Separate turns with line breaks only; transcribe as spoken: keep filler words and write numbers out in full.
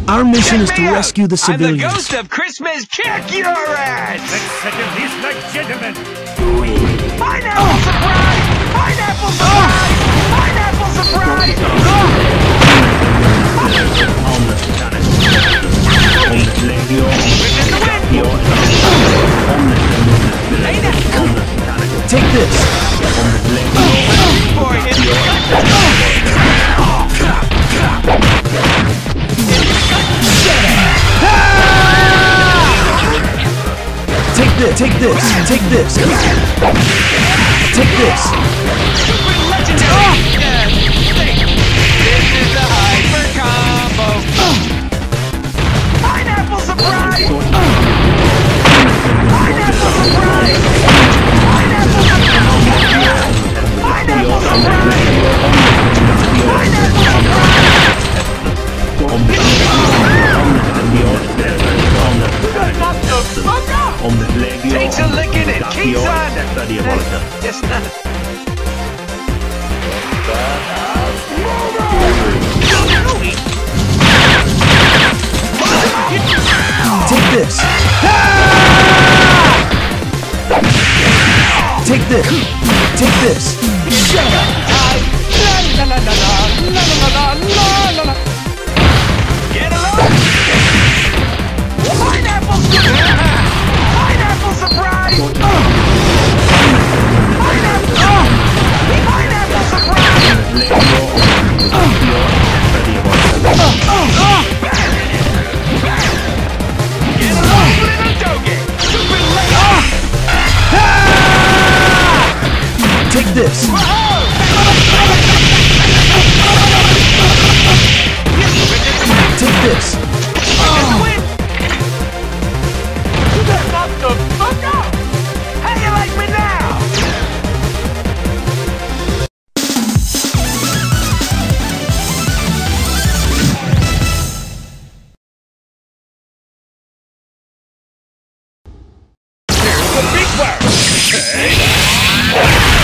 Our mission is to rescue the civilians.
I'm the ghost of Christmas. Kick your ass!
Let's settle this like gentlemen.
Pineapple surprise! Pineapple surprise! Pineapple surprise!
Take this. Take this, take this, take this. Take this.
Super legendary! This is the hyper combo! Pineapple surprise! Pineapple surprise! Pineapple surprise! Pineapple surprise! Takes a licking and keeps on! Just not...
Take this. Take this. Take this. Shut up.
Get along! Pineapple surprise! Pineapple surprise! Pineapple! Pineapple surprise! Get along, little doggy! Super late!
Take this. Take this.
What the fuck up? How you like me now? There's the big word. Hey.